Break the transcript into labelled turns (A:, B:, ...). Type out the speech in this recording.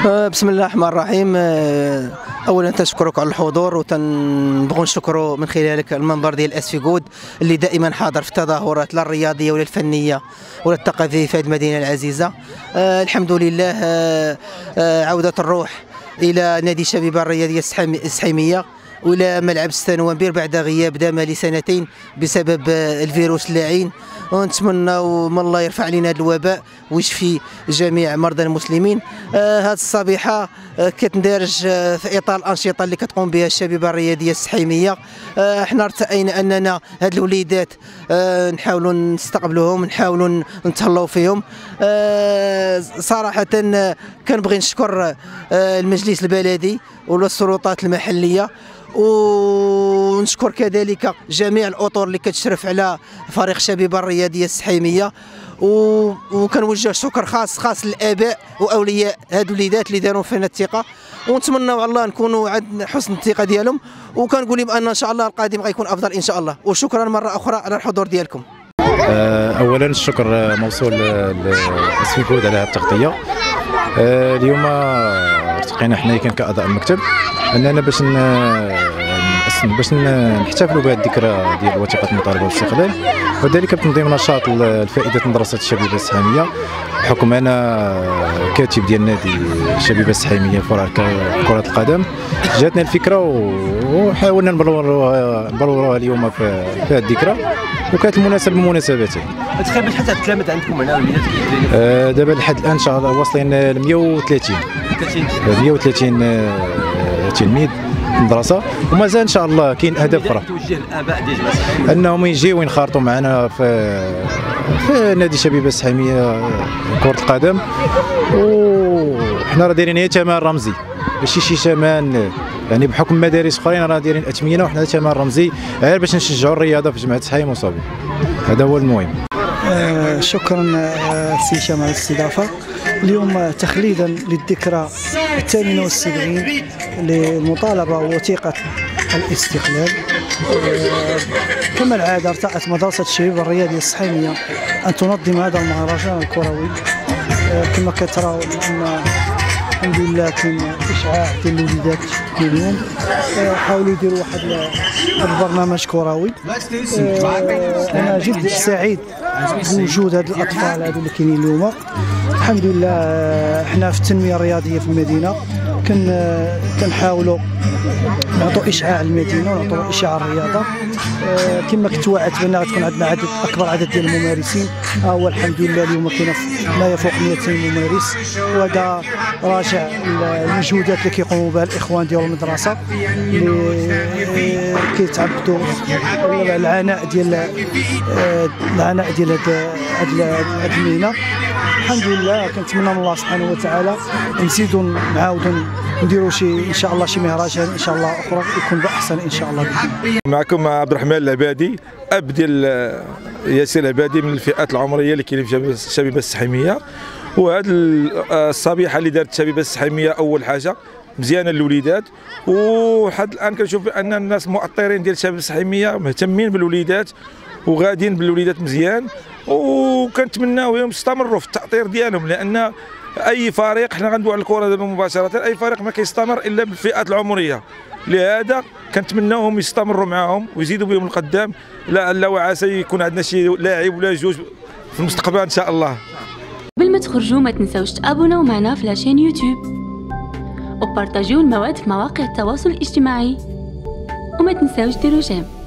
A: بسم الله الرحمن الرحيم. اولا تشكرك على الحضور، وتنبغوا نشكروا من خلالك المنبر ديال اسفيكود اللي دائما حاضر في التظاهرات لا الرياضيه ولا الفنيه ولا الثقافيه في هذه المدينه العزيزه. الحمد لله. عوده الروح الى نادي شبيبه الرياضيه السحيميه والى ملعب 6 نوفمبر بعد غياب دام لسنتين بسبب الفيروس اللعين، ونتمنى من الله يرفع علينا هذا الوباء ويشفي جميع مرضى المسلمين. هذه الصبيحه كتندرج في اطار الانشطه اللي كتقوم بها الشبيبه الرياضيه السحيميه. احنا ارتئينا اننا هاد الوليدات نحاولوا نستقبلوهم، نحاولوا نتهلاو فيهم. صراحه كنبغي نشكر المجلس البلدي والسلطات المحليه، ونشكر كذلك جميع الاطر اللي كتشرف على فريق شبيبه الرياضيه السحيميه، وكنوجه شكر خاص للاباء واولياء هاد الوليدات اللي داروا فينا الثقه، ونتمنوا على الله نكونوا عند حسن الثقه ديالهم، وكنقول لهم ان شاء الله القادم غيكون افضل ان شاء الله. وشكرا مره اخرى على الحضور ديالكم.
B: اولا الشكر موصول لاسفيكود على هذه التغطيه. اليوم ارتقينا حنا كاعضاء المكتب اننا باش نحتفلوا بهذه الذكرى ديال وثيقه المطالبه بالاستقلال، وذلك بتنظيم نشاط لفائده مدرسه الشبيبه السحيميه، بحكم انا كاتب ديال نادي الشبيبه السحيميه كره القدم. جاتنا الفكره وحاولنا نبلوروها اليوم في هذه الذكرى، وكانت المناسبه من مناسبتين.
C: تقريبا شحال التلاميذ عندكم هنا وليدات؟
B: دابا لحد الان ان شاء الله واصلين ل 130 تلميذ المدرسه، ومازال ان شاء الله كاين اهداف اخرى.
C: توجه الاباء ديال
B: انهم يجيو وينخرطوا معنا في نادي شبيبه السحيميه كره القدم، وحنا راه دايرين هي ثمن رمزي، ماشي شي ثمن يعني بحكم مدارس اخرين راه دايرين اثمنه، وحنا ثمن رمزي غير باش نشجعوا الرياضه في جماعه سحيم وصافي. هذا هو المهم.
D: شكرا سي هشام على الاستضافه. اليوم تخليدا للذكرى 78 للمطالبه ووثيقه الاستقلال، كما العاده ارتأت مدرسه الشبيبه الرياضيه السحيميه ان تنظم هذا المهرجان الكروي. كما كتراو ان الحمد لله كاين اشعاع ديال الوليدات اليوم، حاولوا يديروا واحد البرنامج كروي. انا جد سعيد بوجود هاد الاطفال هادو اللي كاينين اليوم. الحمد لله احنا في التنميه الرياضيه في المدينه كنحاولوا نعطوا اشعاع المدينه ونعطوا اشعاع الرياضه. كما كنت وعدت بان غتكون عندنا اكبر عدد ديال الممارسين. هو الحمد لله اليوم كاين ما يفوق 200 ممارس، وهذا راجع المجهودات اللي كيقوموا بها الاخوان ديال المدرسه اللي كيتعبدوا العناء ديال هاد المهنه. الحمد لله كنتمنى من الله سبحانه وتعالى نزيدوا نعاودوا نديروا شي ان شاء الله شي مهرجان ان شاء الله اخرى يكون باحسن ان شاء الله.
E: معكم عبد الرحمن العبادي، اب ديال ياسر العبادي من الفئات العمريه اللي كاينين في الشبيبه السحيميه. وهذه الصبيحه اللي دارت الشبيبه السحيميه اول حاجه مزيانه للوليدات، وحد الان كنشوف ان الناس المؤطرين ديال الشبيبه السحيميه مهتمين بالوليدات وغاديين بالوليدات مزيان، وكنتمناوهم يستمروا في التأطير ديالهم، لان اي فريق حنا غندويو على الكره دابا مباشره، اي فريق ما كيستمر الا بالفئات العمريه. لهذا كنتمناوهم يستمروا معاهم ويزيدوا بهم القدام، لعل وعسى يكون عندنا شي لاعب ولا جوج في المستقبل ان شاء الله.
F: قبل ما تخرجوا ما تنساوش تابوناو معنا في لاشين يوتيوب، وبارطاجيو المواد في مواقع التواصل الاجتماعي، وما تنساوش ديروا جيم.